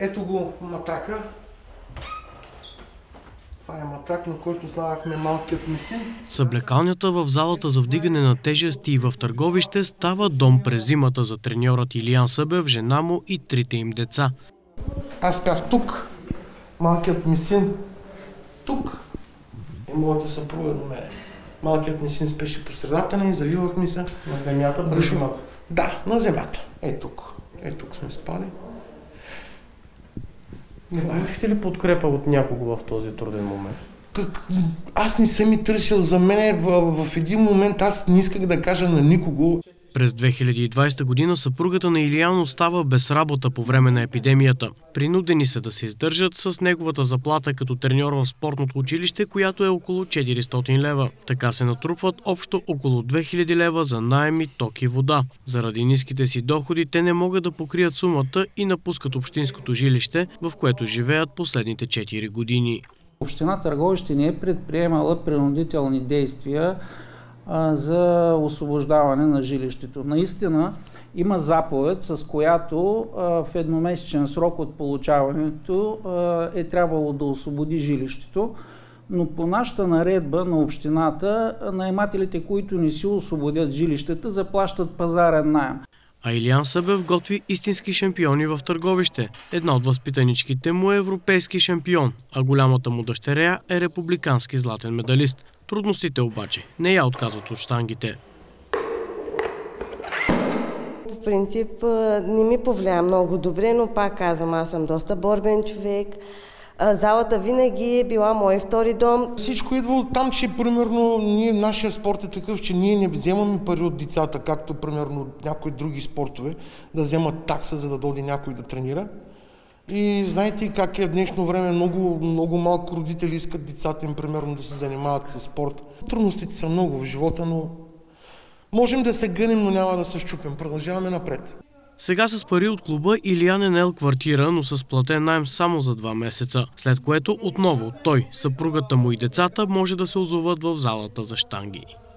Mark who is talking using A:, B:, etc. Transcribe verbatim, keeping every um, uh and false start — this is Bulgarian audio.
A: Ето го матрака. Това е матрак, на който слагахме малкият ми син.
B: Съблекалнята в залата за вдигане на тежести и в Търговище става дом през зимата за треньорът Илиян Събев, жена му и трите им деца.
A: Аз спях тук, малкият ми син тук и моята съпруга до мене. Малкият ми син спеше по средата ни, завивахме се.
C: На земята, на земята?
A: Да, на земята. Е тук. Е тук сме спали.
C: Не получихте ли подкрепа от някого в този труден момент?
A: Как? Аз не съм и търсил за мен. В, в един момент аз не исках да кажа на никого.
B: През две хиляди и двадесета година съпругата на Илиян остава без работа по време на епидемията. Принудени са да се издържат с неговата заплата като треньор в спортното училище, която е около четиристотин лева. Така се натрупват общо около две хиляди лева за наеми, ток и вода. Заради ниските си доходи те не могат да покрият сумата и напускат общинското жилище, в което живеят последните четири години.
D: Община Търговище не е предприемала принудителни действия за освобождаване на жилището. Наистина има заповед, с която в едномесечен срок от получаването е трябвало да освободи жилището, но по нашата наредба на общината, наемателите, които не си освободят жилищата, заплащат пазарен наем.
B: А Илиян Събев готви истински шампиони в Търговище. Една от възпитаничките му е европейски шампион, а голямата му дъщеря е републикански златен медалист. Трудностите обаче не я отказват от щангите.
E: В принцип не ми повлия много добре, но пак казвам, аз съм доста борбен човек. Залата винаги е била мой втори дом.
A: Всичко идва от там, че примерно ние, нашия спорт е такъв, че ние не вземаме пари от децата, както примерно от някои други спортове, да вземат такса, за да дойде някой да тренира. И знаете как е в днешно време, много, много малко родители искат децата им примерно да се занимават с спорт. Трудностите са много в живота, но можем да се гънем, но няма да се щупим. Продължаваме напред.
B: Сега с пари от клуба Илиян е наел квартира, но с платен наем само за два месеца, след което отново той, съпругата му и децата може да се озоват в залата за щанги.